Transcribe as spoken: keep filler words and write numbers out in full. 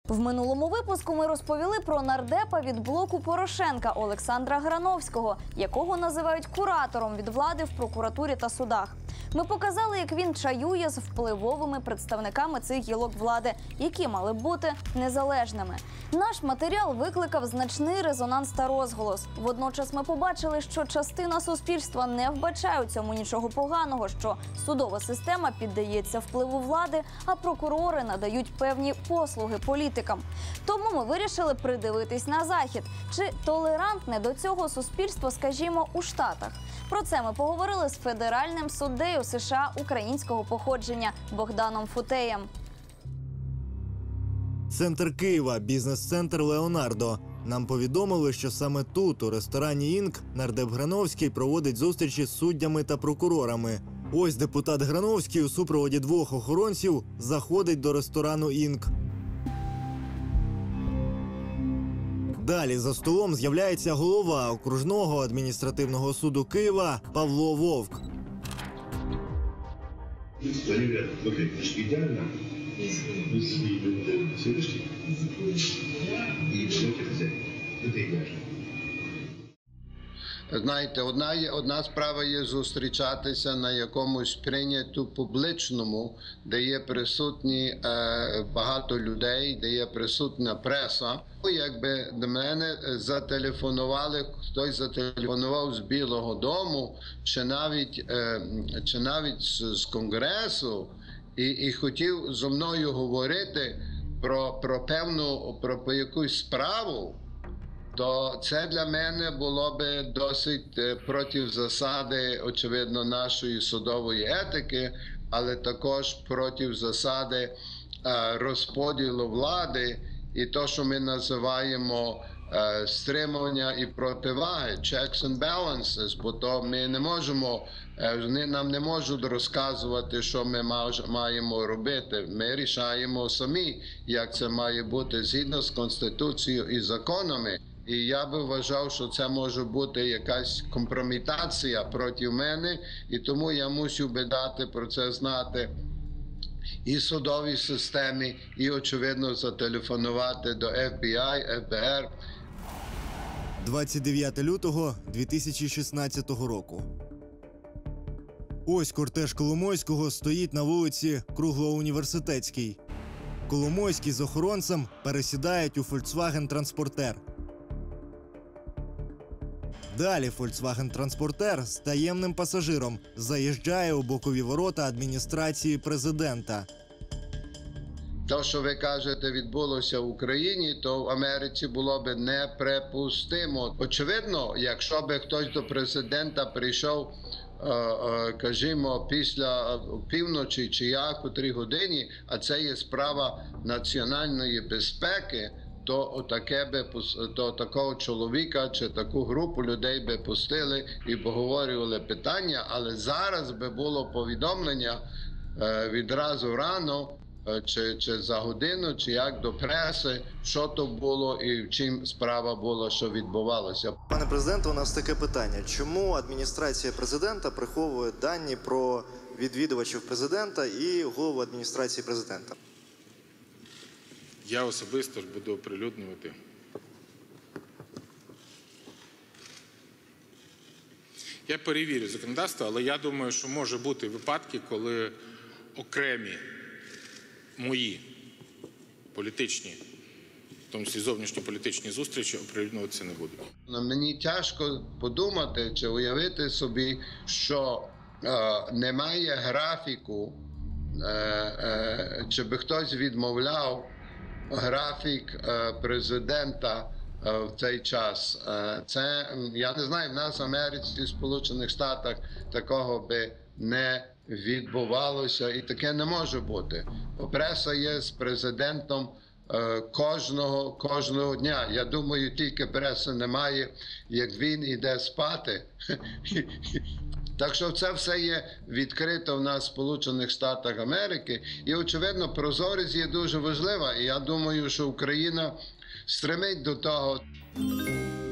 В минулому випуску ми розповіли про нардепа від блоку Порошенка Олександра Грановського, якого називають куратором від влади в прокуратурі та судах. Ми показали, як він чаює з впливовими представниками цих гілок влади, які мали б бути незалежними. Наш матеріал викликав значний резонанс та розголос. Водночас ми побачили, що частина суспільства не вбачає у цьому нічого поганого, що судова система піддається впливу влади, а прокурори надають певні послуги політикам. Тому ми вирішили придивитись на Захід. Чи толерантне до цього суспільство, скажімо, у Штатах? Про це ми поговорили з федеральним суддею США українського походження Богданом Футеєм. Центр Києва, бізнес-центр «Леонардо». Нам повідомили, що саме тут, у ресторані «Інк», нардеп Грановський проводить зустрічі з суддями та прокурорами. Ось депутат Грановський у супроводі двох охоронців заходить до ресторану «Інк». Далі за столом з'являється голова окружного адміністративного суду Києва Павло Вовк. Знаєте, одна, є, одна справа є зустрічатися на якомусь прийняту публічному, де є присутні е, багато людей, де є присутня преса. Якби до мене зателефонували, хтось зателефонував з Білого дому, чи навіть, е, чи навіть з, з Конгресу, і, і хотів зі мною говорити про, про певну, про, про якусь справу, то це для мене було би досить проти засади, очевидно, нашої судової етики, але також проти засади розподілу влади і то, що ми називаємо стримування і противаги, checks and balances, бо то ми не можемо, нам не можуть розказувати, що ми маємо робити. Ми рішаємо самі, як це має бути згідно з Конституцією і законами. І я би вважав, що це може бути якась компрометація проти мене, і тому я мусив би дати про це знати і судовій системі, і, очевидно, зателефонувати до еф бі ай, еф бе ер. двадцять дев'яте лютого дві тисячі шістнадцятого року. Ось кортеж Коломойського стоїть на вулиці Круглоуніверситетській. Коломойський з охоронцем пересідають у Volkswagen-транспортер. Далі Volkswagen-транспортер з таємним пасажиром заїжджає у бокові ворота адміністрації президента. Те, що ви кажете, відбулося в Україні, то в Америці було б неприпустимо. Очевидно, якщо б хтось до президента прийшов, кажімо, після півночі чи як у три годині, а це є справа національної безпеки, то таке би, то такого чоловіка чи таку групу людей би пустили і поговорювали питання, але зараз би було повідомлення відразу рано, чи, чи за годину, чи як до преси, що то було і в чим справа була, що відбувалося. Пане президенте, у нас таке питання. Чому адміністрація президента приховує дані про відвідувачів президента і голову адміністрації президента? Я особисто ж буду оприлюднювати. Я перевірю законодавство, але я думаю, що може бути випадки, коли окремі мої політичні, в тому числі зовнішньополітичні зустрічі, оприлюднюватися не будуть. Мені тяжко подумати чи уявити собі, що е, немає графіку, е, е, чи би хтось відмовляв графік е, президента е, в цей час. Е, це, я не знаю, в нас в Америці, в Сполучених Штатах такого би не відбувалося, і таке не може бути. Преса є з президентом е, кожного, кожного дня. Я думаю, тільки преси немає, як він іде спати. Так що це все є відкрито в нас в Сполучених Штатах Америки. І, очевидно, прозорість є дуже важлива. І я думаю, що Україна стремить до того.